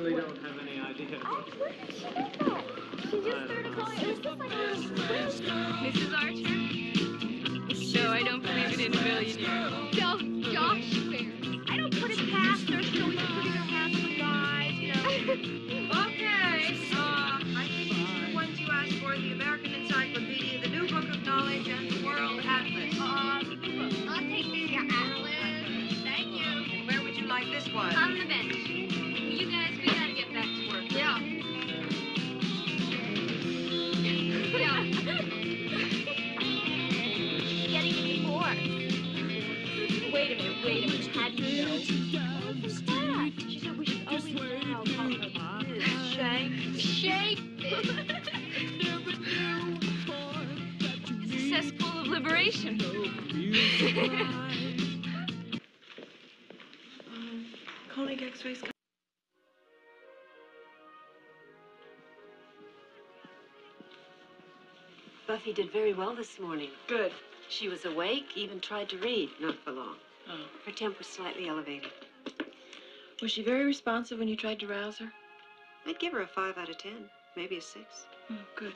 really don't have any idea. Where did she get that? She just started calling. It was just like a Mrs. Archer? No, I don't believe it in a million years. No, Josh swears. I don't put it past her. She's always putting her hands on guys, you know. Okay, I think these are the ones you asked for, the American Encyclopedia, the New Book of Knowledge, and the World Atlas. I'll take the atlas. Thank you. Where would you like this one? On the bench. You guys, we gotta get back to work. Yeah. Yeah. Getting any more? Wait a minute. How do you know? What was that? She said we should always allow Shay. Shay! It's a cesspool of liberation. Conic X-rays. Buffy did very well this morning. Good. She was awake, even tried to read. Not for long. Oh. Her temp was slightly elevated. Was she very responsive when you tried to rouse her? I'd give her a 5 out of 10, maybe a 6. Oh, good.